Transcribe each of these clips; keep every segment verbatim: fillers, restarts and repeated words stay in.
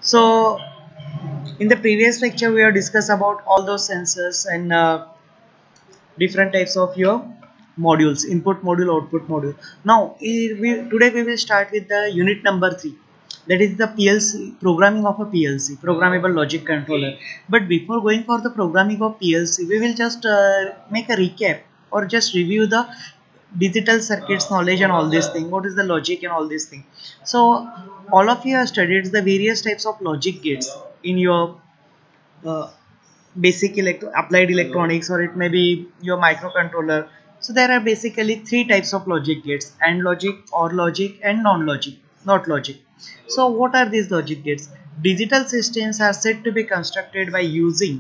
So in the previous lecture we have discussed about all those sensors and uh, different types of your modules, input module, output module. Now eh, we, today we will start with the unit number three, that is the P L C, programming of a P L C, programmable logic controller. But before going for the programming of P L C, we will just uh, make a recap or just review the digital circuits knowledge and all this thing, what is the logic and all this thing. So all of you have studied the various types of logic gates in your uh, basic electro applied electronics, or it may be your microcontroller. So there are basically three types of logic gates: AND logic, OR logic, and non-logic, not logic. So what are these logic gates? Digital systems are said to be constructed by using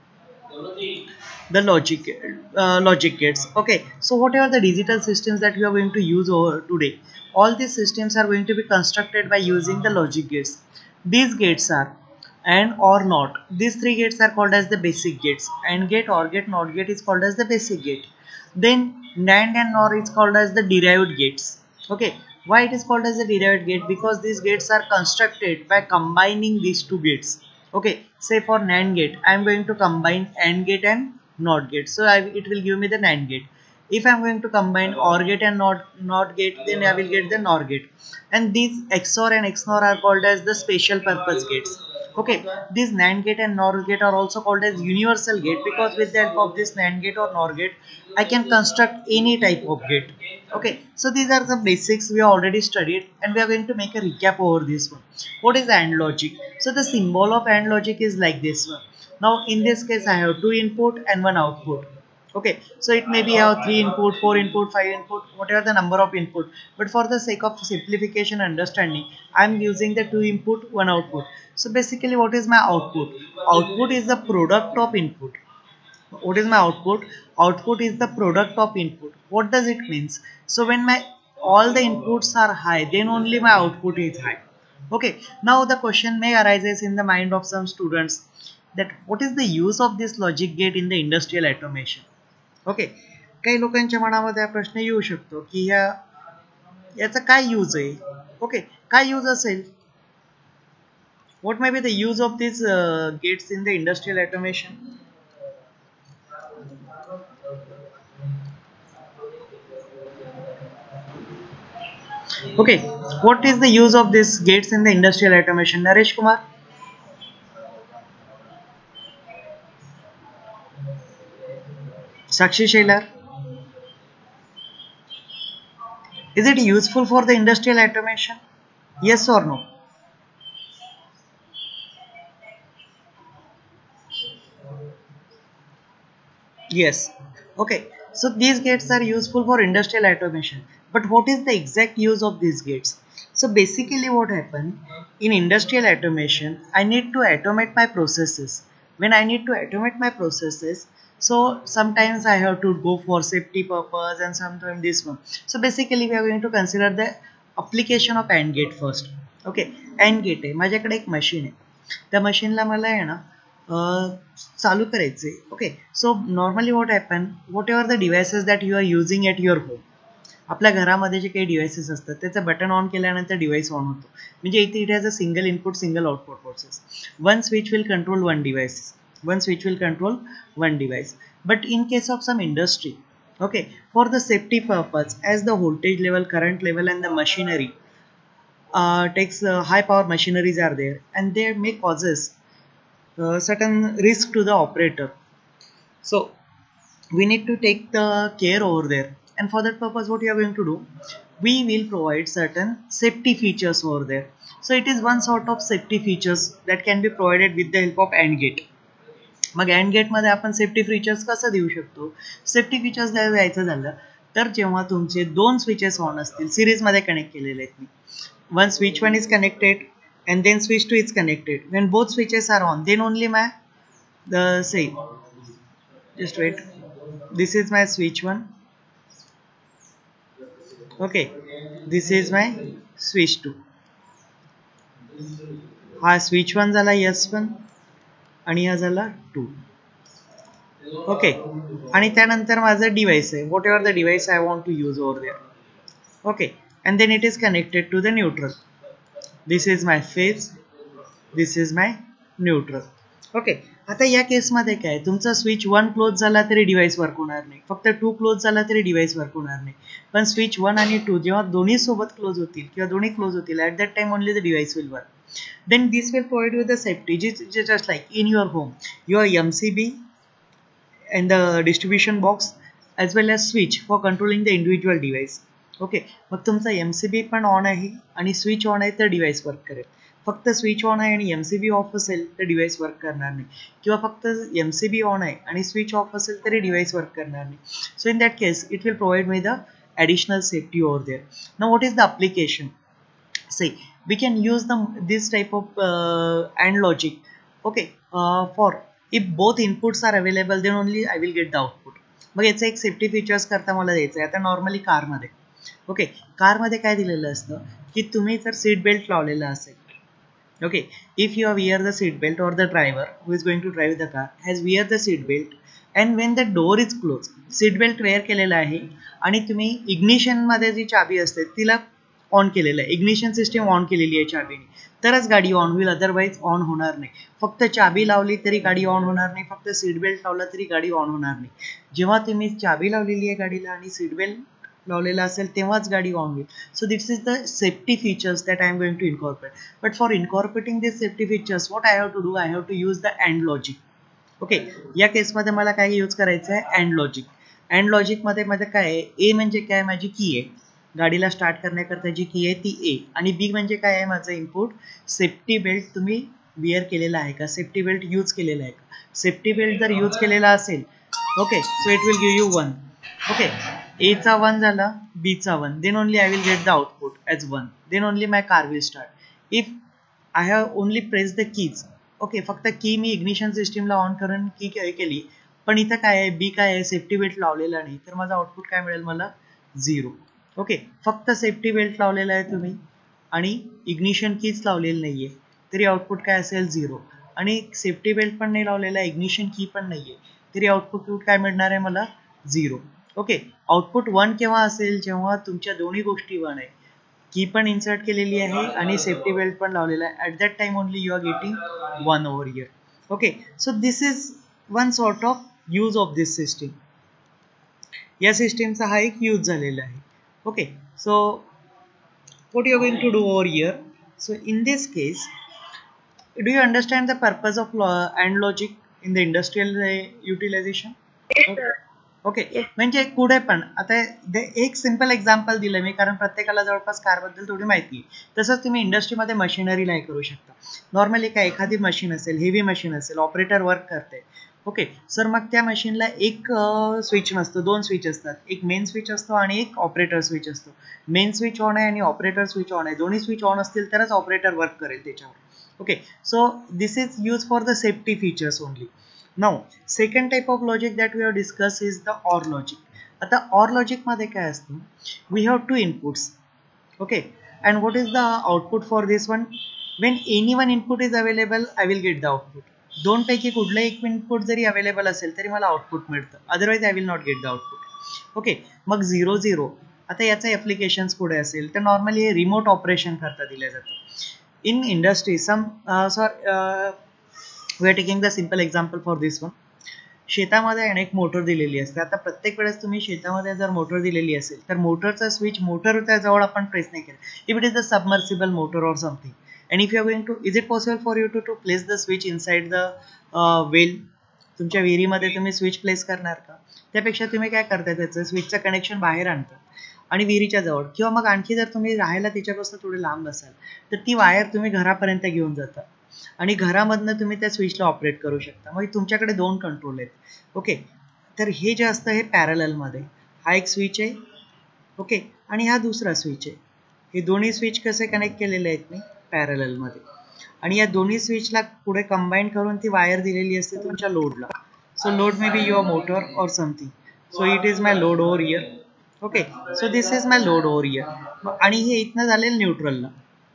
the logic uh, logic gates. Okay, so whatever the digital systems that we are going to use over today, all these systems are going to be constructed by using the logic gates. These gates are AND, OR, NOT. These three gates are called as the basic gates. AND gate, OR gate, NOT gate is called as the basic gate. Then NAND and NOR is called as the derived gates. Okay, why it is called as a derived gate? Because these gates are constructed by combining these two gates. Okay, say for NAND gate, I am going to combine AND gate and NOT gate, so I, it will give me the NAND gate. If I am going to combine OR gate and NOT, NOT gate, then I will get the NOR gate. And these X O R and X NOR are called as the special purpose gates. Okay, these NAND gate and NOR gate are also called as universal gate, because with the help of this NAND gate or NOR gate, I can construct any type of gate. Okay, so these are the basics we have already studied, and we are going to make a recap over this one. What is AND logic? So the symbol of AND logic is like this one. Now in this case I have two input and one output. Okay, so it may be have three input, four input, five input, whatever the number of input, but for the sake of simplification and understanding, I am using the two input, one output. So basically what is my output? Output is the product of input. What is my output? Output is the product of input. What does it means? So when my all the inputs are high, then only my output is high. Okay, now the question may arises in the mind of some students, that what is the use of this logic gate in the industrial automation. Okay, काही लोकांच्या मनामध्ये हा प्रश्न येऊ शकतो की ह्या याचा काय यूज आहे. ओके, काय यूज असेल? What may be the use of this gates in the industrial automation? Okay, what is the use of this gates in the industrial automation? Naresh Kumar, Sakshi Shailar, is it useful for the industrial automation? Yes or no? Yes. Okay, so these gates are useful for industrial automation, but what is the exact use of these gates? So basically what happens in industrial automation, I need to automate my processes. When I need to automate my processes, so sometimes I have to go for safety purpose and sometimes this one. So basically we are going to consider the application of AND gate first. Okay, AND gate आहे, माझ्याकडे एक machine आहे, त्या मशीनला मला आहे ना चालू करायचे. Okay, so normally what happen, whatever the devices that you are using at your home, आपल्या घरामध्ये जे काही डिव्हायसेस असतात त्याचं बटन ऑन केल्यानंतर डिव्हाइस ऑन होतो. म्हणजे इथे it has a single input single output process. One switch will control one device, one switch will control one device. But in case of some industry, okay, for the safety purpose, as the voltage level, current level and the machinery uh, takes uh, high power machineries are there, and they may causes uh, certain risk to the operator. So we need to take the care over there, and for that purpose what we are going to do, we will provide certain safety features over there. So it is one sort of safety features that can be provided with the help of AND gate. मग AND gate मध्ये आपण safety features कसं देऊ शकतो? Safety features द्यायचं झालं तर जेव्हा तुमचे दोन स्विचेस ऑन असतील, सिरीज मध्ये कनेक्ट केलेले आहेत मी, one switch one is connected and then switch two is connected. When both switches are on, then only my the say just wait, this is my switch one. Okay, this is my switch two. हा switch one झाला S one आणि हा झाला to. Okay, आणि त्यानंतर माझं device आहे, whatever the device I want to use over there. Okay, and then it is connected to the neutral. This is my phase this is my neutral. Okay, आता या केसमध्ये काय, तुमचा switch one clause झाला तरी device work होणार नाही, फक्त टू क्लोज झाला तरी डिव्हाइस वर्क होणार नाही. पण स्विच वन आणि टू जेव्हा दोन्ही सोबत क्लोज होतील किंवा दोन्ही क्लोज होतील, at that time only the device will work. Then this will provide you the safety, just like in your home, your M C B and the distribution box as well as switch for controlling the individual device. Okay, मग तुमचा M C B पण on आहे आणि switch on आहे तर device work करेल. फक्त switch on आहे आणि एम सी बी ऑफ असेल तर डिव्हाइस वर्क करणार नाही, किंवा फक्त एम सी बी ऑन आहे आणि स्विच ऑफ असेल तरी डिव्हाइस वर्क करणार नाही. So in that case it will provide me the additional safety over there. Now what is the application? Say we can use the this type of uh, AND logic. Okay, uh, for if both inputs are available then only I will get the output. मग याचा एक safety features करता मला द्यायचं आहे. आता normally कारमध्ये, okay, कारमध्ये काय दिलेलं असतं की तुम्ही जर सीट बेल्ट लावलेला असेल, okay, if you wear the seat belt or the driver who is going to drive the car has wear the seat belt and when the door is close, seat belt wear केलेला आहे आणि तुम्ही इग्निशनमध्ये जी चाबी असते तिला on केलेलं आहे, ignition system on केलेली आहे चाबीने, तरच गाडी ऑन होईल, अदरवाईज ऑन होणार नाही. फक्त चाबी लावली तरी गाडी ऑन होणार नाही, फक्त सीट बेल्ट लावला तरी गाडी ऑन होणार नाही. जेव्हा तुम्ही चाबी लावलेली आहे गाडीला आणि सीट बेल्ट लावलेला असेल तेव्हाच गाडी ऑन होईल. So this is the safety features that I am going to incorporate. But for incorporating this safety features what I have to do, I have to use the AND logic. Okay, या केसमध्ये मला काय use करायचं आहे, and logic. And लॉजिकमध्ये माझं काय आहे, ए म्हणजे काय, माझी की आहे, गाडीला स्टार्ट करण्याकरता जी की आहे ती ए, आणि बी म्हणजे काय आहे माझं इनपुट, सेफ्टी बेल्ट तुम्ही विअर केलेला आहे का, सेफ्टी बेल्ट यूज केलेला आहे का. सेफ्टी बेल्ट जर यूज केलेला असेल, okay, so it will give you one. Okay, एचा वन झाला, बीचा one, then only I will get the output as one, then only my car will start. If I have only press the keys, okay, फक्त की मी ignition सिस्टीमला on करून की केली, पण इथं काय आहे, बी काय आहे, सेफ्टी बेल्ट लावलेला नाही, तर माझा आउटपुट काय मिळेल मला, झिरो. ओके, फक्त सेफ्टी बेल्ट लावलेला आहे तुम्ही आणि इग्निशन कीच लावलेली नाही आहे तरी आउटपुट काय असेल, झिरो. आणि सेफ्टी बेल्ट पण नाही लावलेला आहे, इग्निशन की पण नाही आहे, तरी आउटपुट काय मिळणार आहे मला, झिरो. ओके, आउटपुट वन केव्हा असेल, जेव्हा तुमच्या दोन्ही गोष्टी वन आहे, की पण इन्सर्ट केलेली आहे आणि सेफ्टी बेल्ट पण लावलेला आहे, at that time only you are getting one over here. Okay, so this is one sort of use of this system. या सिस्टीमचा हा एक यूज झालेला आहे. Okay, so what you are going to do over here? So in this case, do you understand the purpose of uh, AND logic in the industrial uh, utilization? Yes, sir. Okay, म्हणजे पुढे पण आता एक simple example दिलं मी, कारण प्रत्येकाला जवळपास कारबद्दल थोडी माहिती आहे. तसंच तुम्ही इंडस्ट्रीमध्ये मशिनरीला हे करू शकता. नॉर्मली काय, एखादी मशीन असेल, हेवी मशीन असेल, ऑपरेटर वर्क करते, ओके, सर मग त्या मशीनला एक स्विच नसतं, दोन स्विच असतात, एक मेन स्विच असतो आणि एक ऑपरेटर स्विच असतो. मेन स्विच ऑन आहे आणि ऑपरेटर स्विच ऑन आहे, दोन्ही स्विच ऑन असतील तरच ऑपरेटर वर्क करेल त्याच्यावर. Okay, so this is use for the safety features only. Now second type of logic that we have discuss is the OR logic. आता OR लॉजिकमध्ये काय असतं, we have two inputs, okay, and what is the output for this one, when any one input is available I will get the output. दोन पैकी कुठलंही एक input जरी available असेल तरी मला आउटपुट मिळतं, otherwise I will not get the output. Okay, मग zero zero, आता याचं ॲप्लिकेशन्स पुढे असेल तर नॉर्मली हे रिमोट ऑपरेशन करता दिलं जातं. In industry some sort we are taking the simple example for this one. शेतामध्ये अनेक मोटर दिलेली असते. आता प्रत्येक वेळेस तुम्ही शेतामध्ये जर मोटर दिलेली असेल तर मोटरचा स्विच मोटरच्या जवळ आपण प्रेस नाही केला, if it is the submersible motor or something, and if you are going to, is it possible for you to to place the switch inside the uh, well? तुमच्या विहिरीमध्ये तुम्ही स्विच प्लेस करणार का? त्यापेक्षा तुम्ही काय करता, त्याचं स्विचचं कनेक्शन बाहेर आणता आणि विहिरीच्या जवळ, किंवा मग आणखी जर तुम्ही राहायला त्याच्यापासून थोडे लांब असाल तर ती वायर तुम्ही घरापर्यंत घेऊन जाता आणि घरामधनं तुम्ही त्या स्विचला ऑपरेट करू शकता. मग तुमच्याकडे दोन कंट्रोल आहेत. ओके, तर हे जे असतं हे पॅरललमध्ये, हा एक स्विच आहे, ओके, आणि हा दुसरा स्विच आहे. हे दोन्ही स्विच कसे कनेक्ट केलेले आहेत मी, पॅरललमध्ये, आणि या दोन्ही स्विचला पुढे कंबाईन करून ती वायर दिलेली असते तुमच्या लोडला. So load may be your motor or something, so it is my load over here. Okay, so this is my load over here, आणि हे इथनं झालेलं न्यूट्रलला.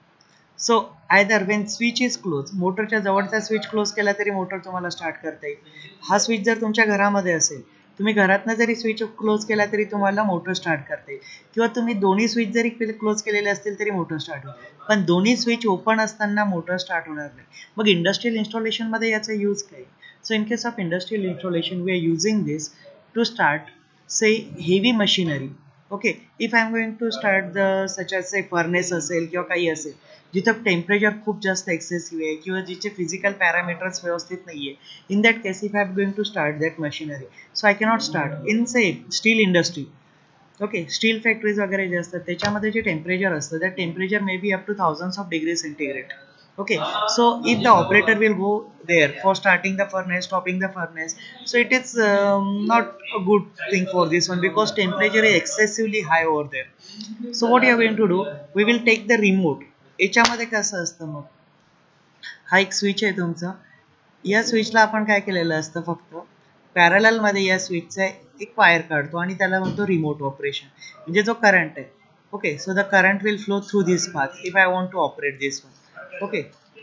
So either when switch is close, मोटरच्या जवळचा स्विच क्लोज केला तरी motor तुम्हाला स्टार्ट करता येईल. हा स्विच जर तुमच्या घरामध्ये असेल तुम्ही घरातनं जरी स्विच क्लोज केला तरी तुम्हाला मोटर स्टार्ट करता येईल, किंवा तुम्ही दोन्ही स्विच जरी क्लोज केलेले असतील तरी मोटर स्टार्ट होईल, पण दोन्ही स्विच ओपन असताना मोटर स्टार्ट होणार नाही. मग इंडस्ट्रियल इन्स्टॉलेशनमध्ये याचा यूज काय? So in case of industrial installation we are using this to start say heavy machinery. Okay, if I am going to start the such as say furnace असेल किंवा काही असेल जिथं टेम्परेचर खूप जास्त एक्सेसिव्ह आहे किंवा जिचे फिजिकल पॅरामीटर्स व्यवस्थित नाहीये, in that case if I am going to start that machinery, so I cannot start in say steel industry. Okay, steel factories वगैरे जे असतात त्याच्यामध्ये जे टेम्परेचर असतं that temperature may be up to thousands of degree centigrade. Okay, so if the operator will go there for starting the furnace, stopping the furnace, so it is um, not a good thing for this one because temperature is excessively high over there. So what you are going to do, we will take the remote. याच्यामध्ये कसं असतं, मग हा एक switch आहे तुमचा, या स्विचला आपण काय केलेलं असतं, फक्त पॅरलल मध्ये या स्विचचा एक वायर काढतो आणि त्याला म्हणतो रिमोट ऑपरेशन, म्हणजे जो करंट आहे. Okay, so the current will flow through this path if I want to operate this one. Okay.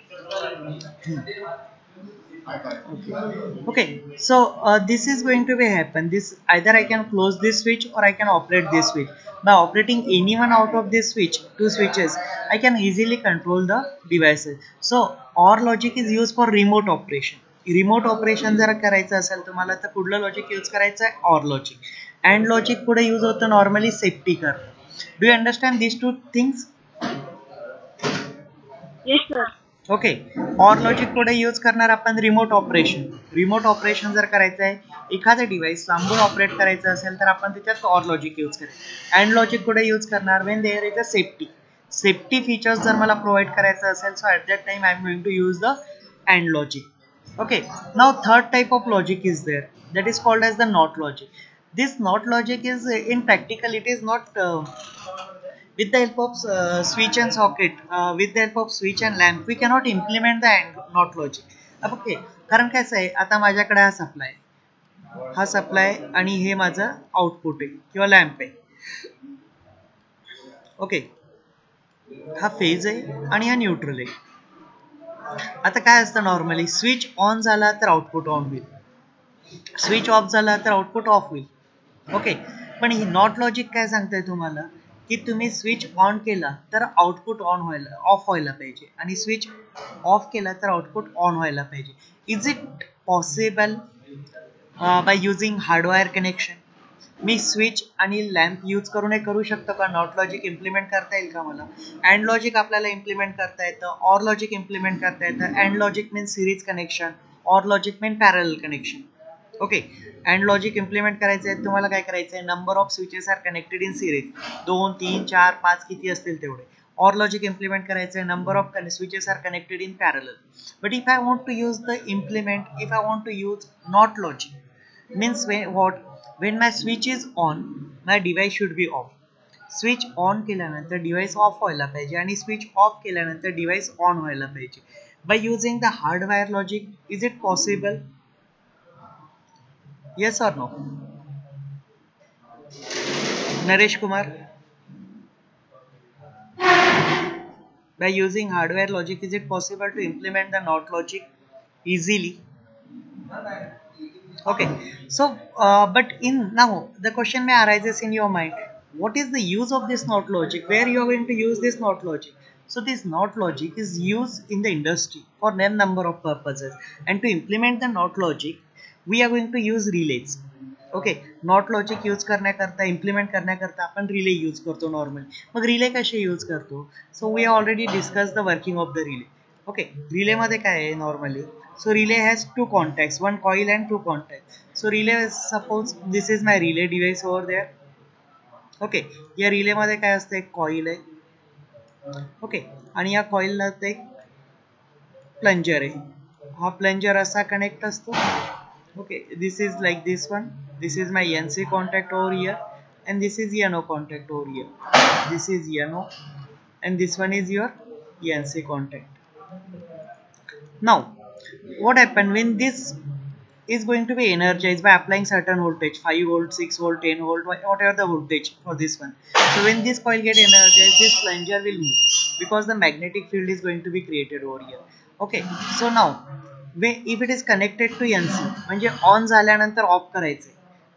Okay, so uh, this is going to be happen. This either I can close this switch or I can operate this switch. By operating any one out of this switch, two switches, I can easily control the devices. So OR logic is used for remote operation. Remote operation जर करायचं असेल तुम्हाला तर कुठलं logic use करायचं आहे, OR logic. AND logic पुढे use होतं नॉर्मली सेफ्टी करता. Do you understand these two things? Yes sir. Okay, OR logic पुढे यूज करणार आपण रिमोट ऑपरेशन. रिमोट ऑपरेशन जर करायचं आहे, एखादं डिव्हाइस लांबून ऑपरेट करायचं असेल तर आपण त्याच्यात ऑर लॉजिक यूज करायचं. अँड लॉजिक पुढे यूज करणार when there is a safety. Safety features जर मला प्रोव्हाइड करायचं असेल, so at that time I am going to use the AND logic. Okay, now third type of logic is there, that is called as the NOT logic. This NOT logic is uh, in practical it is not uh, with the help of uh, switch and socket, uh, with the help of switch and lamp we cannot implement the AND NOT logic. Okay, कारण काय आहे, आता माझ्याकडे हा supply हा supply आणि हे माझं output आहे किंवा लॅम्प आहे. ओके, हा फेज आहे आणि हा न्यूट्रल आहे. आता काय असतं, नॉर्मली स्विच ऑन झाला तर आउटपुट ऑन होईल, स्विच ऑफ झाला तर आउटपुट ऑफ होईल. ओके, पण ही नॉट लॉजिक काय सांगताय तुम्हाला की तुम्ही स्विच ऑन केला तर आउटपुट ऑन व्हायला ऑफ व्हायला पाहिजे आणि स्विच ऑफ केला तर आउटपुट ऑन व्हायला पाहिजे. Is it possible by using hardwire connection? मी स्विच आणि लॅम्प यूज करून हे करू शकतो का? नॉट लॉजिक इम्प्लिमेंट करता येईल का मला? अँड लॉजिक आपल्याला इम्प्लिमेंट करता येतं, ऑर लॉजिक इम्प्लिमेंट करता येतं. AND logic mean series connection, OR logic mean parallel connection. Okay, AND logic implement करायचं आहे तुम्हाला काय करायचं आहे, number of switches are connected in series, दोन तीन चार पाच किती असतील तेवढे. ऑर लॉजिक इम्प्लिमेंट करायचं आहे, number of switches are connected in parallel. But if I want to use the implement, if I want to use NOT logic means what, when my switch is on my device should be off. Switch on केल्यानंतर device off व्हायला पाहिजे आणि switch off केल्यानंतर device on व्हायला पाहिजे. By using the hardwire logic is it possible? Yes or no? Naresh Kumar, by using hardware logic is it possible to implement the NOT logic easily? Okay, so uh, but in now the question may arises in your mind, what is the use of this NOT logic, where you are going to use this NOT logic? So this NOT logic is used in the industry for n number of purposes, and to implement the NOT logic we are going to use relays. Okay, NOT logic use करण्याकरता, implement करण्याकरता आपण relay use करतो normally. मग relay कसे use करतो? So we already discuss the working of the relay. Okay, रिलेमध्ये काय आहे normally, so relay has two contacts, one coil and two contact. So relay, suppose this is my relay device over there. Okay, या रिलेमध्ये काय असतं, एक coil आहे. Okay, आणि या कॉईलला एक प्लंजर आहे. हा प्लंजर असा कनेक्ट असतो. Okay, this is like this one, this is my N C contact over here and this is N O contact over here. This is N O and this one is your N C contact. Now what happened when this is going to be energized by applying certain voltage, five volt, six volt, ten volt, whatever the voltage for this one. So when this coil get energized, this plunger will move because the magnetic field is going to be created over here. Okay, so now if it is connected to N C, म्हणजे on झाल्यानंतर off करायचे,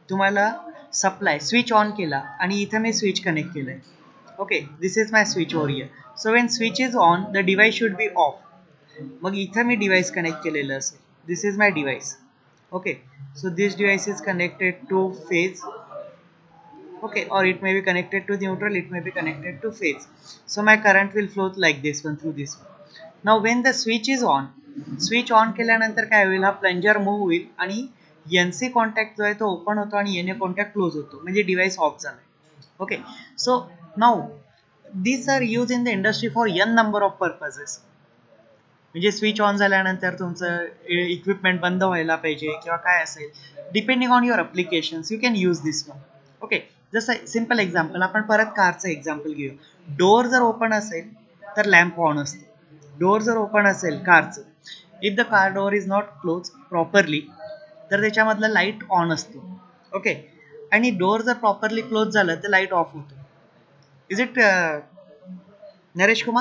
तुम्हाला supply switch on केला आणि इथं मी switch connect केलंय. Okay, this is my switch over here. So when switch is on the device should be off. मग इथं मी डिव्हाइस कनेक्ट केलेलं असेल. This is my device. Okay, so this device is connected to phase. Okay, or it may be connected to neutral, it may be connected to phase. So my current will flow like this one through this one. Now when the switch is on, switch on केल्यानंतर काय होईल, हा plunger move होईल आणि N C contact जो आहे तो open होतो आणि एन ए कॉन्टॅक्ट क्लोज होतो, म्हणजे डिव्हाइस ऑफ झालाय. Okay, so now these are used in the industry for n number of purposes. म्हणजे स्विच ऑन झाल्यानंतर तुमचं इक्विपमेंट बंद व्हायला पाहिजे किंवा काय असेल, depending on your applications you can use this one. Okay, जसं सिंपल एक्झाम्पल आपण परत कारचं एक्झाम्पल घेऊ. डोअर जर ओपन असेल तर लॅम्प ऑन असतो. डोअर जर ओपन असेल कारचं, if the car door is not close properly तर त्याच्यामधलं लाईट ऑन असतो. ओके, आणि डोअर जर प्रॉपरली क्लोज झालं तर लाईट ऑफ होतो. Is it Naresh Kumar,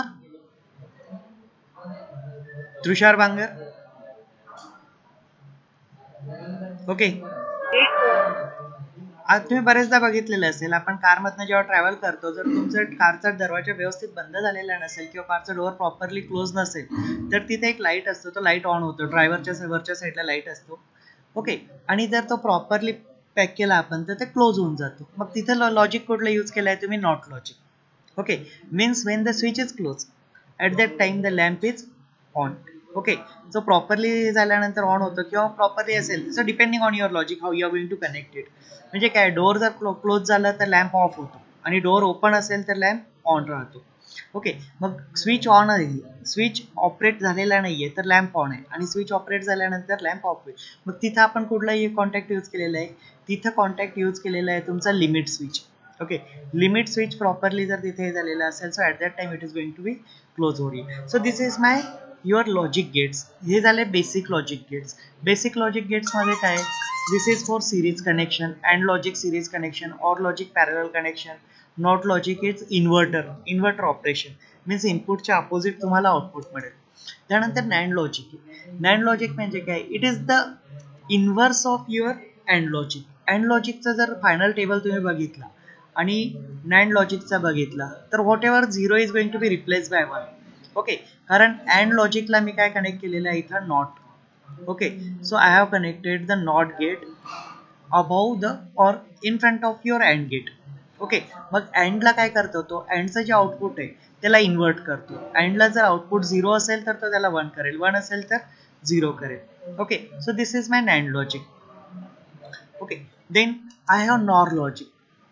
Tushar Bangar? Okay, आज तुम्ही बरेचदा बघितलेलं असेल, आपण कारमधनं जेव्हा ट्रॅव्हल करतो, जर तुमचा कारचा दरवाजा व्यवस्थित बंद झालेला नसेल किंवा कारचा डोअर प्रॉपरली क्लोज नसेल तर तिथे एक लाईट असतो, तो लाईट ऑन होतो. ड्रायव्हरच्या वरच्या साईडला लाईट असतो. ओके, आणि जर तो प्रॉपरली पॅक केला आपण तर ते क्लोज होऊन जातो. मग तिथे लॉजिक कुठलं यूज केलं आहे तुम्ही? NOT logic. Okay, means when the switch is close at that time the lamp is on. Okay, so properly झाल्यानंतर ऑन होतं किंवा प्रॉपरली असेल, so depending on your logic how you are going to connect it. म्हणजे काय, door जर close झालं तर lamp of होतो आणि डोअर ओपन असेल तर लॅम्प ऑन राहतो. ओके, मग स्विच ऑन आहे, स्विच ऑपरेट झालेला नाहीये तर लॅम्प ऑन आहे, आणि स्विच ऑपरेट झाल्यानंतर लॅम्प ऑफ होईल. मग तिथं आपण कुठलाही कॉन्टॅक्ट यूज केलेला आहे? तिथं कॉन्टॅक्ट यूज केलेला आहे तुमचा limit switch. Okay, limit switch properly जर तिथे झालेलं असेल so at that time it is going to be close होईल. So this is my your logic gates. हे झाले basic logic gates. Basic logic गेट्समध्ये काय, this is for series connection, AND logic series connection, OR logic parallel connection. NOT logic is inverter, inverter operation means इनपुटच्या opposite तुम्हाला output मिळेल. त्यानंतर NAND logic. NAND logic म्हणजे काय, it is the inverse of your AND logic. AND लॉजिकचा जर final table तुम्ही बघितला आणि नॅन्ड लॉजिकचा बघितला तर whatever zero is going to be replace by one. Okay, कारण अँड लॉजिकला मी काय कनेक्ट केलेलं आहे इथं, NOT. Okay, so I have connected the NOT gate above the OR in front of your AND gate. Okay, मग अँडला काय करतो, तो अँडचं जे आउटपुट आहे त्याला इन्व्हर्ट करतो. अँडला जर आउटपुट झिरो असेल तर तो त्याला वन करेल, वन असेल तर झिरो करेल. Okay, so this is my NAND logic. Okay, then I have NOR logic.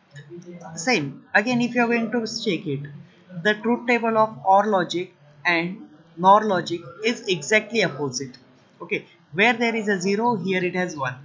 Same again, if you are going to check it, the truth table of OR logic and NOR logic is exactly opposite. Okay, where there is a zero, here it has one.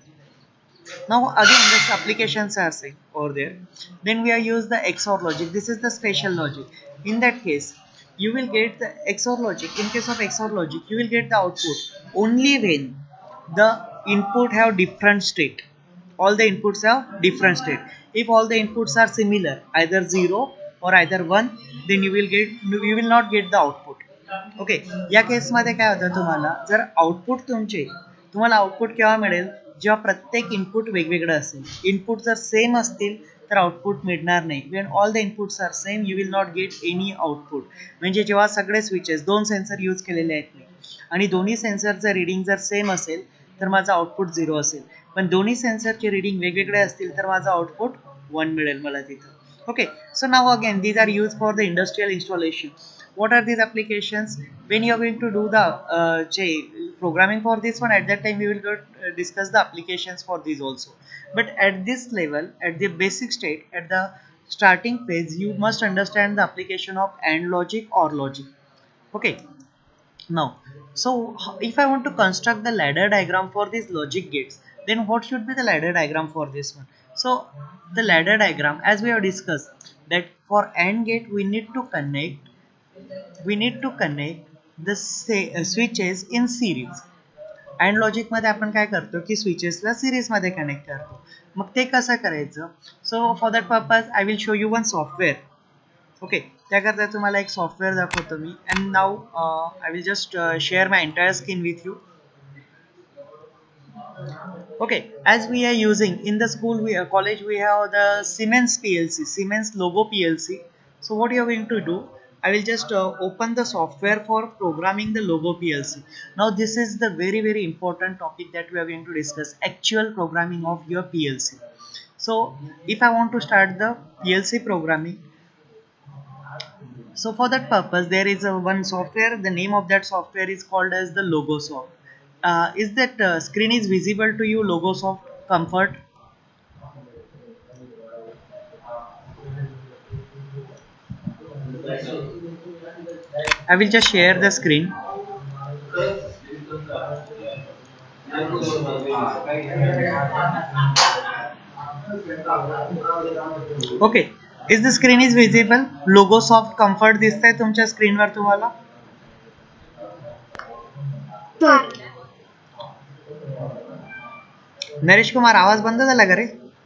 Now again the applications are same over there. Then we are use the X O R logic. This is the special logic. In that case you will get the X O R logic. In case of X O R logic you will get the output only when the input have different state. All the inputs have different state. If all the inputs are similar, either zero or either one, then you will get you will not get the output. Okay, या केसमध्ये काय होतं, तुम्हाला जर output तुमचे तुम्हाला output केव्हा मिळेल, जेव्हा प्रत्येक इनपुट वेगवेगळं असेल. इनपुट जर सेम असतील तर आउटपुट मिळणार नाही. When all the inputs are same you will not get any output. म्हणजे जेव्हा सगळे स्विचेस, दोन सेन्सर यूज केलेले आहेत मी आणि दोन्ही सेन्सरचं रिडिंग जर सेम असेल तर माझा आउटपुट झिरो असेल, पण दोन्ही सेन्सरचे रिडिंग वेगवेगळे असतील तर माझा आउटपुट वन मिळेल मला तिथं. Okay, so now again these are use for the industrial installation. What are these applications? When you are going to do the uh, programming for this one, at that time we will go, uh, discuss the applications for these also. But at this level, at the basic state, at the starting phase, you must understand the application of AND logic or logic. Okay. Now, so if I want to construct the ladder diagram for these logic gates, then what should be the ladder diagram for this one? So the ladder diagram, as we have discussed, that for AND gate we need to connect we need to connect the say, uh, switches in series. AND logic मध्ये आपण काय करतो की स्विचेसला series मध्ये connect करतो. मग ते कसं करायचं, so for that purpose I will show you one software. Okay, त्याकरता तुम्हाला एक सॉफ्टवेअर दाखवतो मी. And now I will just share my entire screen with you. Okay, as we are using in the school, we uh, college, we have the Siemens P L C, Siemens logo P L C. So what you are going to do? I will just uh, open the software for programming the logo P L C. Now this is the very very important topic that we are going to discuss. Actual programming of your P L C. So if I want to start the P L C programming, so for that purpose, there is a one software. The name of that software is called as the Logosoft. Uh, is that uh, screen is visible to you? Logosoft Comfort. I will just share the screen. Okay. Is the screen is visible? Logosoft Comfort दिसतंय तुमच्या स्क्रीनवर तुम्हाला? नरेश कुमार आवाज बंद झाला का रे?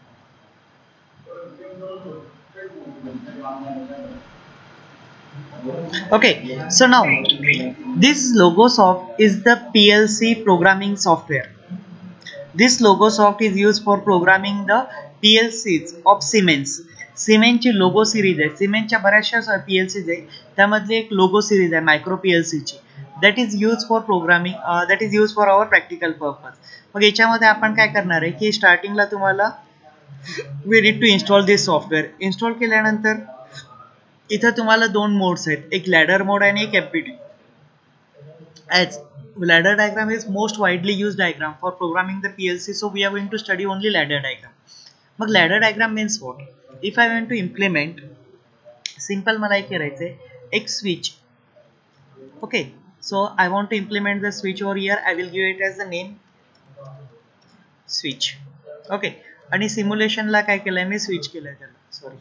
Okay, so now this Logosoft is the P L C programming software. This Logosoft is used for programming the P L Cs of Siemens. Siemens ची लोगो सिरीज आहे. Siemens च्या बऱ्याचशा P L Cs आहे. त्यामधली एक लोगो सिरीज आहे micro P L C ची. That is used for programming. Uh, that is used for our practical purpose. मग याच्यामध्ये आपण काय करणार आहे की स्टार्टिंगला तुम्हाला we need to install this software. Install केल्यानंतर इथं तुम्हाला दोन मोड्स आहेत, एक लॅडर मोड आणि एक F B D. As ladder diagram is most widely used diagram for programming the P L C, so we are going to study only ladder diagram. मग ladder diagram means what? If I want to implement simple मला एक करायचंय एक switch. Okay, so I want to implement the switch over here. I will give it as the name switch. Okay, आणि simulation ला काय केलंय मी switch केलंय त्याला. Sorry.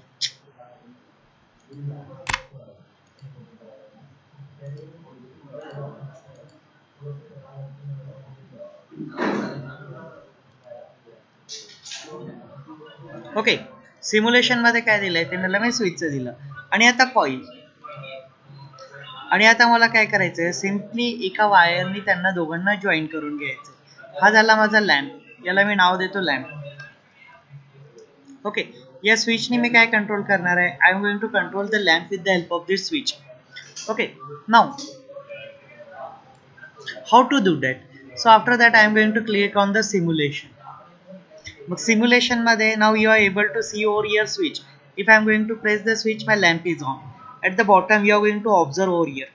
Okay, simulation मध्ये काय दिलंय ते मला मी स्विचचं दिलं आणि आता कॉईल आणि आता मला काय करायचंय सिम्पली एका वायरनी त्यांना दोघांना जॉईन करून घ्यायचं. हा झाला माझा लॅम्प, याला मी नाव देतो लॅम्प. ओके, या स्विचनी मी काय कंट्रोल करणार आहे? I am going to control the lamp with the help of this switch. Okay, now how to do that? So after that I am going to click on the simulation. मग simulation मध्ये now you are able to see over here switch. If I am going to press the switch, my lamp is on. At the bottom you are going to observe over here.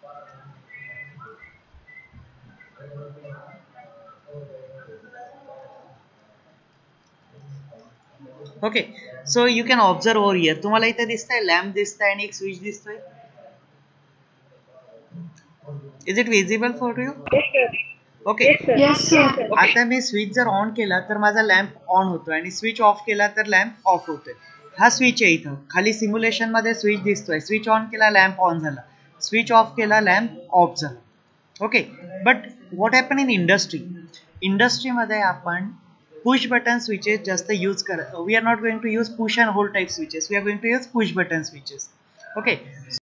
Okay, so you can observe over here. तुम्हाला इथे दिसतंय lamp दिसतंय आणि एक switch दिसतोय. Is it visible for you? Okay, आता मी switch जर ऑन केला तर माझा लॅम्प ऑन होतोय आणि स्विच ऑफ केला तर लॅम्प ऑफ होतोय. हा स्विच आहे इथं खाली सिम्युलेशन मध्ये स्विच दिसतोय. स्विच ऑन केला लॅम्प ऑन झाला, स्विच ऑफ केला लॅम्प ऑफ झाला. Okay, but what happen in industry? इंडस्ट्रीमध्ये आपण पुश बटन स्विचेस जास्त यूज कर. We are not going to use push and hold type switches. We are going to use push button switches. Okay,